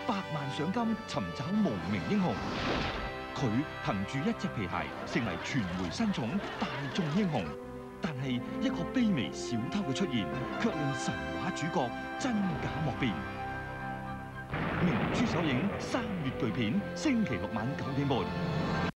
100萬賞金尋找無名英雄。佢憑住一隻皮鞋成為傳媒新寵、大眾英雄。但係一個卑微小偷嘅出現，卻令神話主角真假莫辨。明珠首映3月巨片，星期六晚9點半。